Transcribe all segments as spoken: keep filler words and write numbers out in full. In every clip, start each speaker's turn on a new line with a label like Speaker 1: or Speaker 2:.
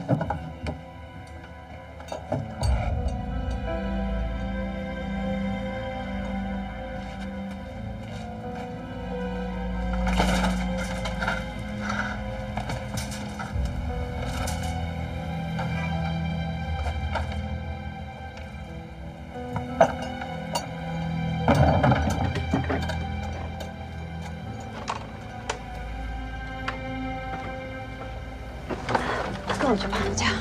Speaker 1: 跟我去胖子家。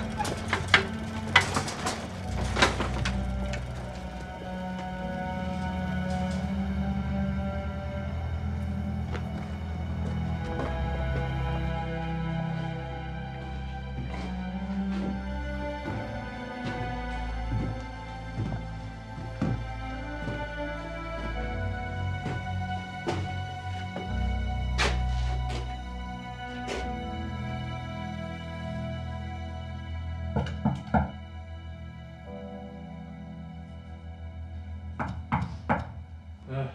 Speaker 2: 嗯。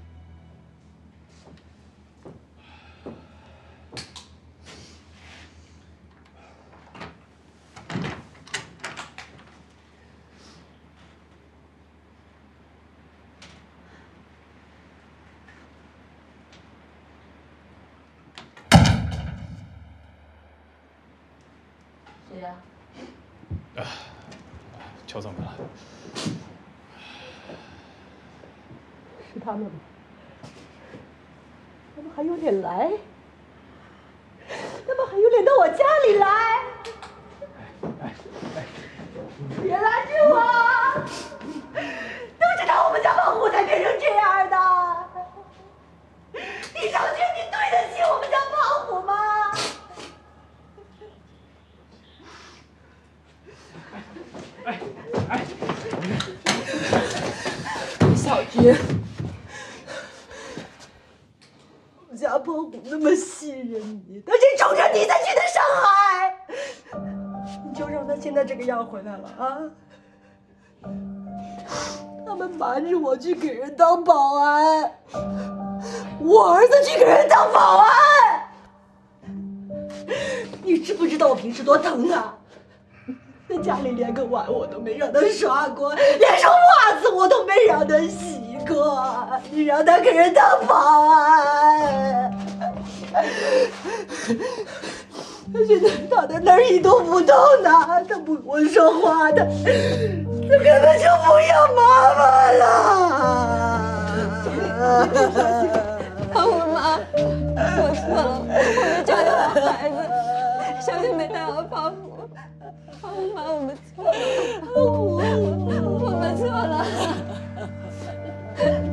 Speaker 1: 谁呀？
Speaker 2: 啊，邱总来了。
Speaker 3: 是他们吗？他们还有脸来？他们还有脸到我家里来？
Speaker 2: 哎哎，
Speaker 3: 别拦着我！都知道我们家胖虎才变成这样的。你上天，你对得起我们家胖虎吗？
Speaker 2: 哎哎，
Speaker 3: 小军，我们家胖虎那么信任你，他是冲着你才去的上海，你就让他现在这个样回来了啊？他们瞒着我去给人当保安，我儿子去给人当保安，你知不知道我平时多疼他？在家里连个碗我都没让他刷过，连双袜子我都没让他洗过，你让他给人当保安，他现在躺在那儿一动不动的，他不跟我说话的，他根本就不要妈妈了。
Speaker 1: 胖虎妈，我错了，我没照顾好孩子，小心没带好胖虎。胖虎妈，我们错了，我们错了。